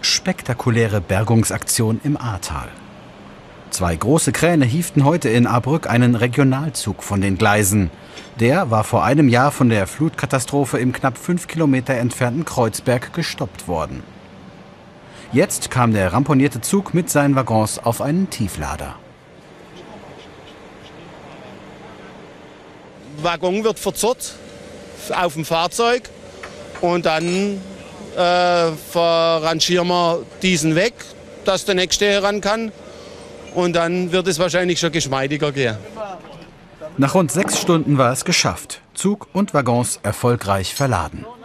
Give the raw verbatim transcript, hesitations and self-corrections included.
Spektakuläre Bergungsaktion im Ahrtal. Zwei große Kräne hieften heute in Ahrbrück einen Regionalzug von den Gleisen. Der war vor einem Jahr von der Flutkatastrophe im knapp fünf Kilometer entfernten Kreuzberg gestoppt worden. Jetzt kam der ramponierte Zug mit seinen Waggons auf einen Tieflader. Waggon wird verzerrt auf dem Fahrzeug und dann äh, verrangieren wir diesen weg, dass der nächste heran kann. Und dann wird es wahrscheinlich schon geschmeidiger gehen. Nach rund sechs Stunden war es geschafft. Zug und Waggons erfolgreich verladen.